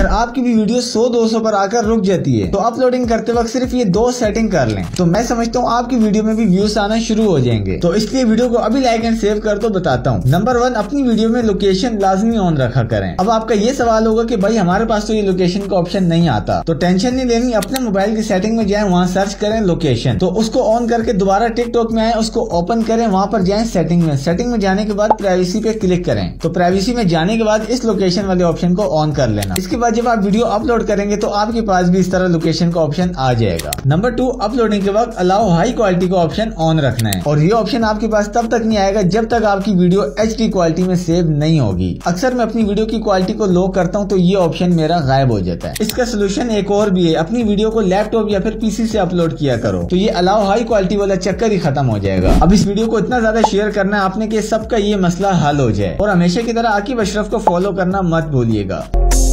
आपकी भी वीडियो 100-200 पर आकर रुक जाती है तो अपलोडिंग करते वक्त सिर्फ ये 2 सेटिंग कर लें तो मैं समझता हूँ आपकी वीडियो में भी व्यूज आना शुरू हो जाएंगे। तो इसलिए वीडियो को अभी लाइक एंड सेव कर तो बताता हूँ। नंबर 1, अपनी वीडियो में लोकेशन लाजमी ऑन रखा करें। अब आपका ये सवाल होगा कि भाई हमारे पास तो ये लोकेशन का ऑप्शन नहीं आता, तो टेंशन नहीं लेनी, अपने मोबाइल की सेटिंग में जाएं, वहाँ सर्च करें लोकेशन, तो उसको ऑन करके दोबारा टिकटॉक में आए, उसको ओपन करें, वहाँ पर जाएं सेटिंग में। सेटिंग में जाने के बाद प्राइवेसी पे क्लिक करें। तो प्राइवेसी में जाने के बाद इस लोकेशन वाले ऑप्शन को ऑन कर लेना। इसके बाद जब आप वीडियो अपलोड करेंगे तो आपके पास भी इस तरह लोकेशन का ऑप्शन आ जाएगा। नंबर 2, अपलोडिंग के वक्त अलाउ हाई क्वालिटी का ऑप्शन ऑन रखना है और ये ऑप्शन आपके पास तब तक नहीं आएगा जब तक आपकी वीडियो HD क्वालिटी में सेव नहीं होगी। अक्सर मैं अपनी वीडियो की क्वालिटी को लो करता हूँ तो ये ऑप्शन मेरा गायब हो जाता है। इसका सोल्यूशन एक और भी है, अपनी वीडियो को लैपटॉप या फिर PC से अपलोड किया करो तो ये अलाउ हाई क्वालिटी वाला चक्कर ही खत्म हो जाएगा। अब इस वीडियो को इतना ज्यादा शेयर करना है आपने कि सबका ये मसला हल हो जाए और हमेशा की तरह आकिब अशरफ को फॉलो करना मत भूलिएगा।